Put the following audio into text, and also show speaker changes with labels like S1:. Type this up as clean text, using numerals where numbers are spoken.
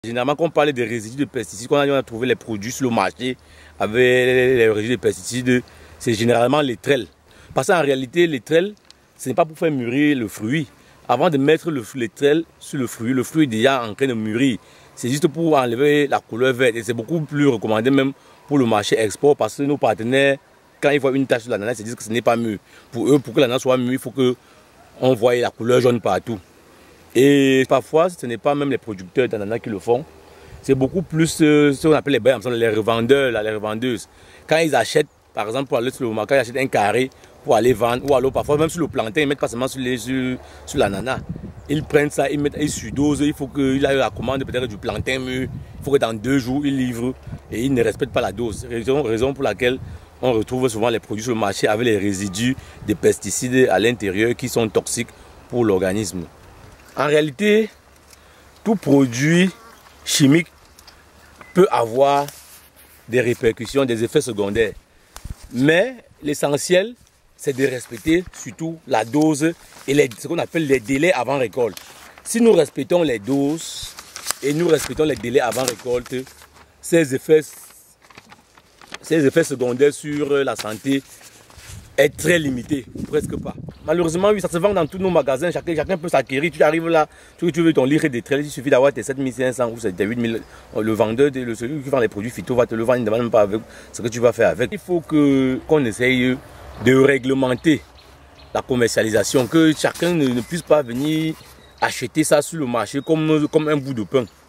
S1: Généralement, quand on parle des résidus de pesticides, quand on a trouvé les produits sur le marché avec les résidus de pesticides, c'est généralement les trelles. Parce qu'en réalité, les trelles, ce n'est pas pour faire mûrir le fruit. Avant de mettre les trelles sur le fruit est déjà en train de mûrir. C'est juste pour enlever la couleur verte. Et c'est beaucoup plus recommandé même pour le marché export parce que nos partenaires, quand ils voient une tache sur l'ananas, ils se disent que ce n'est pas mûr. Pour eux, pour que l'ananas soit mûr, il faut qu'on voie la couleur jaune partout. Et parfois, ce n'est pas même les producteurs d'ananas qui le font. C'est beaucoup plus ce qu'on appelle les revendeurs, les revendeuses. Quand ils achètent, par exemple, pour aller sur le marché, ils achètent un carré pour aller vendre. Ou alors parfois même sur le plantain, ils ne mettent pas seulement sur l'ananas. Ils prennent ça, ils surdosent. Il faut qu'il ait la commande peut-être du plantain mûr. Il faut que dans 2 jours, ils livrent. Et ils ne respectent pas la dose. Raison pour laquelle on retrouve souvent les produits sur le marché avec les résidus de pesticides à l'intérieur qui sont toxiques pour l'organisme. En réalité, tout produit chimique peut avoir des répercussions, des effets secondaires. Mais l'essentiel, c'est de respecter surtout la dose et ce qu'on appelle les délais avant récolte. Si nous respectons les doses et nous respectons les délais avant récolte, ces effets secondaires sur la santé est très limité, presque pas. Malheureusement, oui, ça se vend dans tous nos magasins, chacun peut s'acquérir. Tu arrives là, tu veux ton livre des traits, il suffit d'avoir tes 7500 ou tes 8000. Le vendeur, celui qui vend les produits phyto va te le vendre, il ne demande même pas avec ce que tu vas faire avec. Il faut qu'on essaye de réglementer la commercialisation, que chacun ne puisse pas venir acheter ça sur le marché comme un bout de pain.